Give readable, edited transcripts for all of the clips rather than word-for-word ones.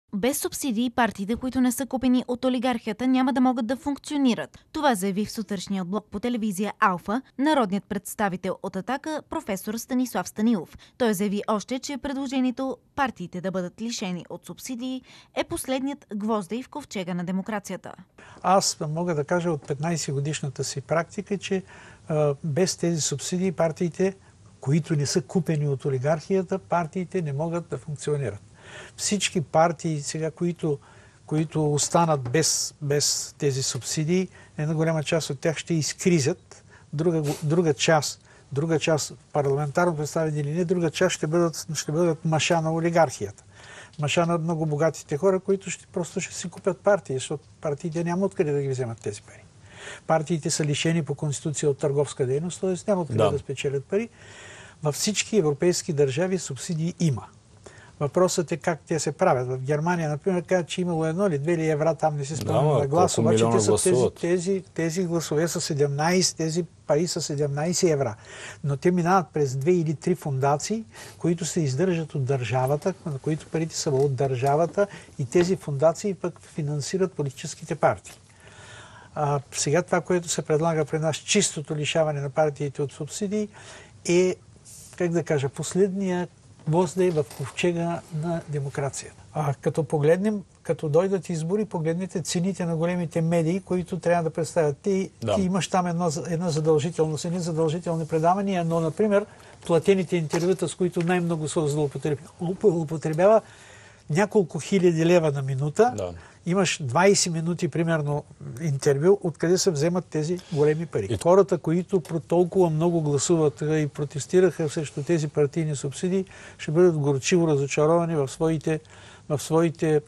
Без субсидии партиите, които не са купени от олигархията, няма да могат да функционират. Това заяви в сутрешния блок по телевизия Алфа народният представител от Атака професор Станислав Станилов. Той заяви още, че предложението партиите да бъдат лишени от субсидии е последният гвоздей в ковчега на демокрацията. Аз мога да кажа от 15 годишната си практика, че без тези субсидии партиите, които не са купени от олигархията, партиите не могат да функционират. Всички партии сега, които останат без тези субсидии, една голяма част от тях ще изкризят. Друга част парламентарно представени или не, друга част ще бъдат маша на олигархията. Маша на много богатите хора, които просто ще си купят партии, защото партиите няма откъде да ги вземат тези пари. Партиите са лишени по конституция от търговска дейност, т.е. няма откъде да спечелят пари. Във всички европейски държави субсидии има. Въпросът е как те се правят. В Германия, например, казват, че имало 1 или 2 евра, там не се спомням на глас, обаче тези гласове са 17, тези пари са 17 евра. Но те минават през 2 или 3 фундации, които се издържат от държавата, на които парите са от държавата и тези фундации пък финансират политическите партии. Сега това, което се предлага при нас, чистото лишаване на партиите от субсидии, е, как да кажа, последния гвоздей в ковчега на демокрацията. Като погледнем, като дойдат избори, погледнете цените на големите медии, които трябва да представят. Ти имаш там една задължителност, едни задължителни предавания, но, например, платените интервюта, с които най-много се злоупотребява, няколко хиляди лева на минута. Да. Имаш 20 минути, примерно, интервю, откъде се вземат тези големи пари. Хората, които толкова много гласуват и протестираха срещу тези партийни субсидии, ще бъдат горчиво разочаровани в своите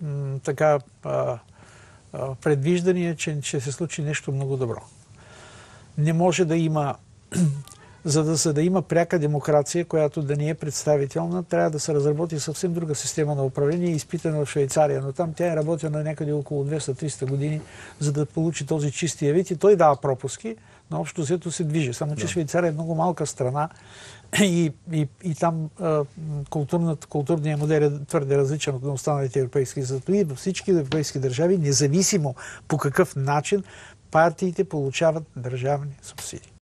предвиждания, че ще се случи нещо много добро. Не може да има... За да има пряка демокрация, която да не е представителна, трябва да се разработи съвсем друга система на управление, изпитана в Швейцария. Но там тя е работена някъде около 200-300 години, за да получи този чистия вид. И той дава пропуски, но общо взето се движи. Само че Швейцария е много малка страна и там културният модел е твърде различен от останалите европейски. Зато и във всички европейски държави, независимо по какъв начин, партиите получават държавни субсидии.